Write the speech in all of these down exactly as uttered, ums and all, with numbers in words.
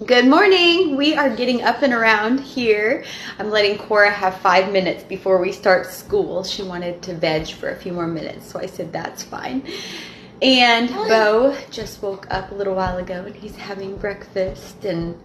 Good morning. We are getting up and around here. I'm letting Cora have five minutes before we start school. She wanted to veg for a few more minutes, so I said that's fine. And Bo just woke up a little while ago and he's having breakfast. And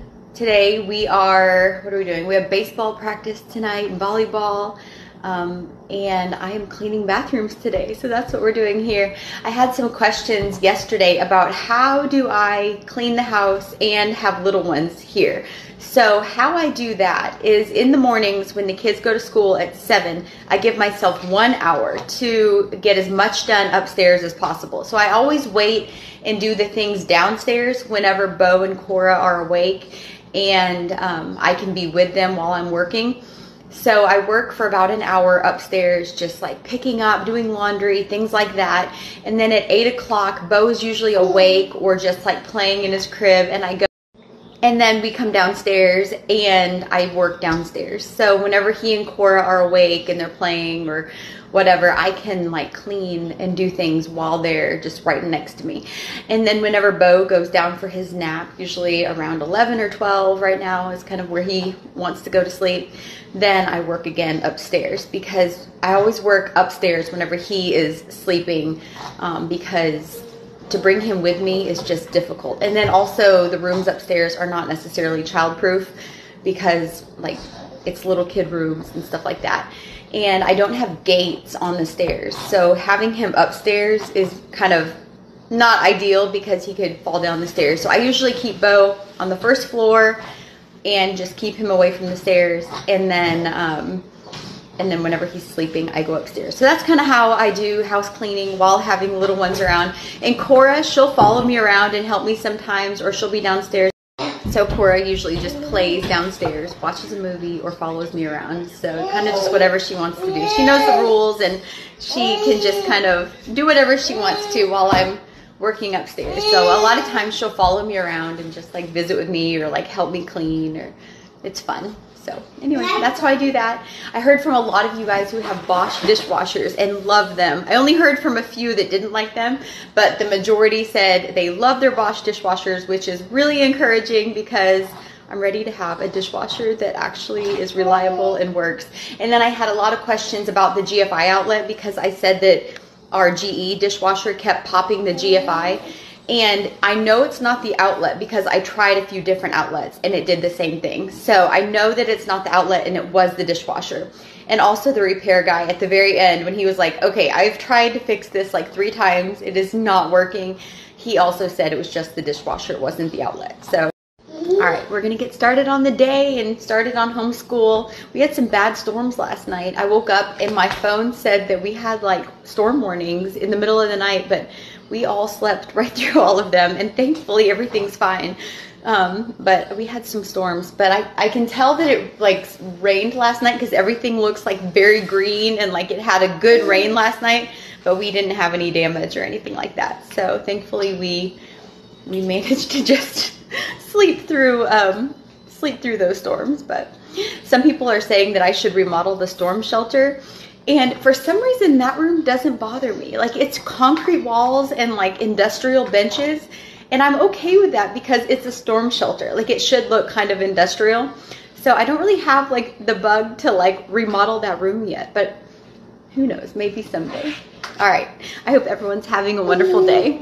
today we are, what are we doing? We have baseball practice tonight and volleyball. Um, and I am cleaning bathrooms today, so that's what we're doing here. I had some questions yesterday about how do I clean the house and have little ones here. So how I do that is in the mornings when the kids go to school at seven, I give myself one hour to get as much done upstairs as possible. So I always wait and do the things downstairs whenever Bo and Cora are awake, and um, I can be with them while I'm working. So I work for about an hour upstairs, just like picking up, doing laundry, things like that. And then at eight o'clock, Bo's usually awake or just like playing in his crib, and I go. And then we come downstairs and I work downstairs. So whenever he and Cora are awake and they're playing or whatever, I can like clean and do things while they're just right next to me. And then whenever Bo goes down for his nap, usually around eleven or twelve right now is kind of where he wants to go to sleep, then I work again upstairs, because I always work upstairs whenever he is sleeping, um, because to bring him with me is just difficult. And then also the rooms upstairs are not necessarily childproof, because like it's little kid rooms and stuff like that. And I don't have gates on the stairs. So having him upstairs is kind of not ideal because he could fall down the stairs. So I usually keep Bo on the first floor and just keep him away from the stairs. And then, um, and then whenever he's sleeping, I go upstairs. So that's kind of how I do house cleaning while having little ones around. And Cora, she'll follow me around and help me sometimes, or she'll be downstairs. So Cora usually just plays downstairs, watches a movie, or follows me around. So kind of just whatever she wants to do. She knows the rules, and she can just kind of do whatever she wants to while I'm working upstairs. So a lot of times she'll follow me around and just like visit with me or like help me clean, or it's fun. So anyway, that's how I do that. I heard from a lot of you guys who have Bosch dishwashers and love them. I only heard from a few that didn't like them, but the majority said they love their Bosch dishwashers, which is really encouraging because I'm ready to have a dishwasher that actually is reliable and works. And then I had a lot of questions about the G F I outlet, because I said that our G E dishwasher kept popping the G F I. And I know it's not the outlet because I tried a few different outlets and it did the same thing. So I know that it's not the outlet and it was the dishwasher. And also the repair guy at the very end, when he was like, okay, I've tried to fix this like three times, it is not working, he also said it was just the dishwasher, it wasn't the outlet. So all right, we're gonna get started on the day and started on homeschool. We had some bad storms last night. I woke up and my phone said that we had like storm warnings in the middle of the night, but we all slept right through all of them, and thankfully everything's fine. Um, but we had some storms, but I, I can tell that it like rained last night because everything looks like very green and like it had a good rain last night, but we didn't have any damage or anything like that. So thankfully we we managed to just sleep through um, sleep through those storms. But some people are saying that I should remodel the storm shelter. And for some reason, that room doesn't bother me. Like, it's concrete walls and like industrial benches. And I'm okay with that because it's a storm shelter. Like, it should look kind of industrial. So I don't really have like the bug to like remodel that room yet. But who knows, maybe someday. All right, I hope everyone's having a wonderful day.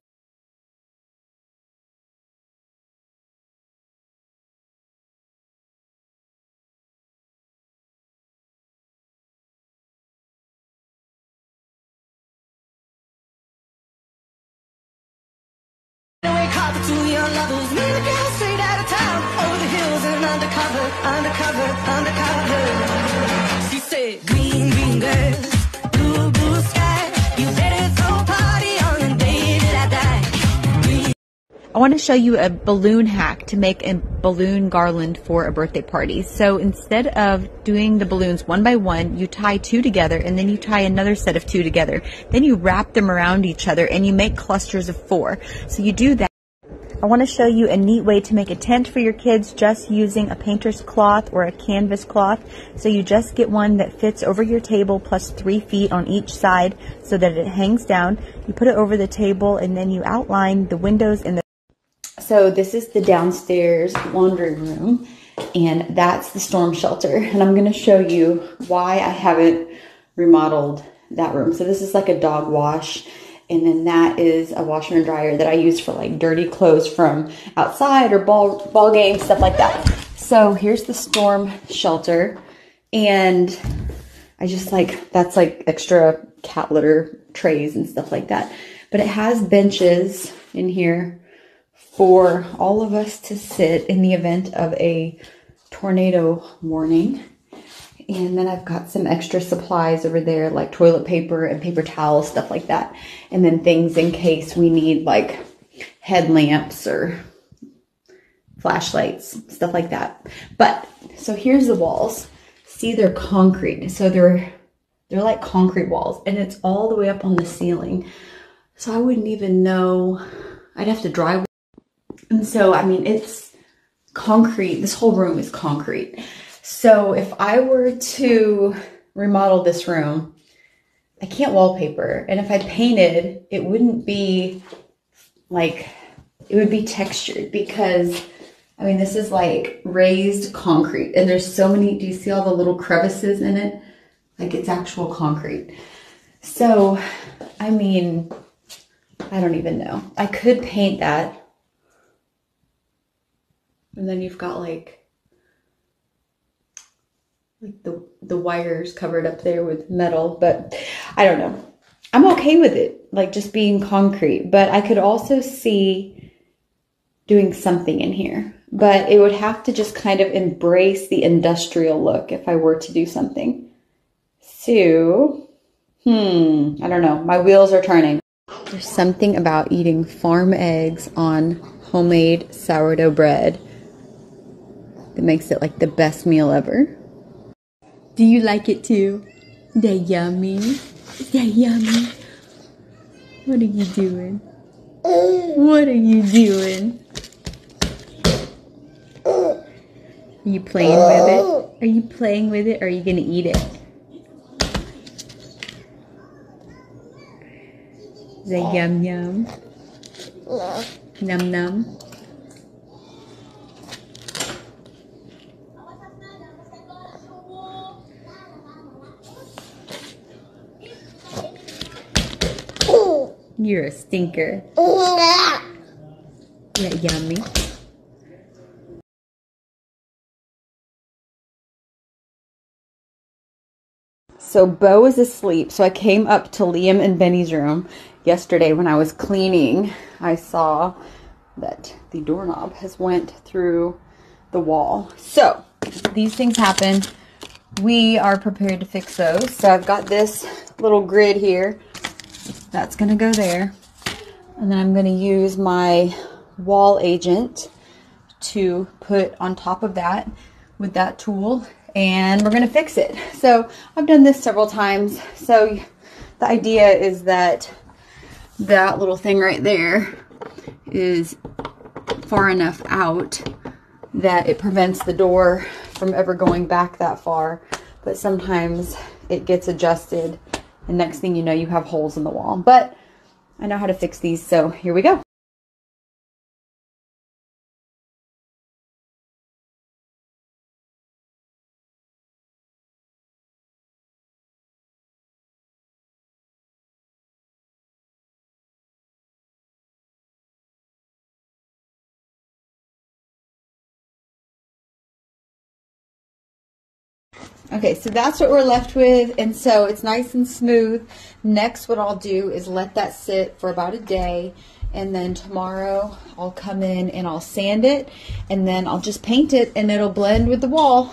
To your lovers, me the girl straight out of town, over the hills and undercover, undercover, undercover. She said, green, green girls, blue, blue sky, you better throw a party on the day that I die. Green. I want to show you a balloon hack to make a balloon garland for a birthday party. So instead of doing the balloons one by one, you tie two together and then you tie another set of two together. Then you wrap them around each other and you make clusters of four. So you do that. I want to show you a neat way to make a tent for your kids just using a painter's cloth or a canvas cloth. So you just get one that fits over your table plus three feet on each side so that it hangs down. You put it over the table and then you outline the windows and the so this is the downstairs laundry room, and that's the storm shelter. And I'm gonna show you why I haven't remodeled that room. So this is like a dog wash, and then that is a washer and dryer that I use for like dirty clothes from outside or ball, ball games, stuff like that. So here's the storm shelter, and I just like, that's like extra cat litter trays and stuff like that. But it has benches in here for all of us to sit in the event of a tornado warning. And then I've got some extra supplies over there, like toilet paper and paper towels, stuff like that. And then things in case we need like headlamps or flashlights, stuff like that. But, so here's the walls. See, they're concrete. So they're, they're like concrete walls, and it's all the way up on the ceiling. So I wouldn't even know, I'd have to drive. And so, I mean, it's concrete. This whole room is concrete. So if I were to remodel this room, I can't wallpaper. And if I painted, it wouldn't be like, it would be textured, because I mean, this is like raised concrete, and there's so many, do you see all the little crevices in it? Like it's actual concrete. So, I mean, I don't even know. I could paint that. And then you've got like, like the, the wires covered up there with metal, but I don't know. I'm okay with it, like just being concrete, but I could also see doing something in here, but it would have to just kind of embrace the industrial look if I were to do something. So, hmm, I don't know. My wheels are turning. There's something about eating farm eggs on homemade sourdough bread that makes it like the best meal ever. Do you like it too? They're yummy. They're yummy. What are you doing? What are you doing? Are you playing with it? Are you playing with it, or are you gonna eat it? Is that yum yum? Num num. You're a stinker. Yeah, yummy. So Bo is asleep. So I came up to Liam and Benny's room yesterday when I was cleaning. I saw that the doorknob has went through the wall. So these things happen. We are prepared to fix those. So I've got this little grid here. That's going to go there. And then I'm going to use my wall agent to put on top of that with that tool. And we're going to fix it. So I've done this several times. So the idea is that that little thing right there is far enough out that it prevents the door from ever going back that far. But sometimes it gets adjusted, and next thing you know, you have holes in the wall. But I know how to fix these, so here we go. Okay, so that's what we're left with, and so it's nice and smooth. Next, what I'll do is let that sit for about a day, and then tomorrow I'll come in and I'll sand it, and then I'll just paint it, and it'll blend with the wall.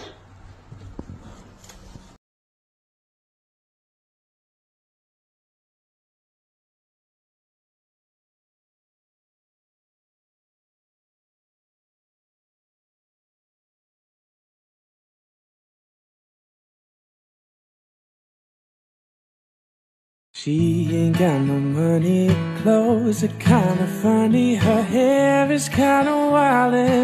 She ain't got no money, clothes are kinda funny, her hair is kinda wild, and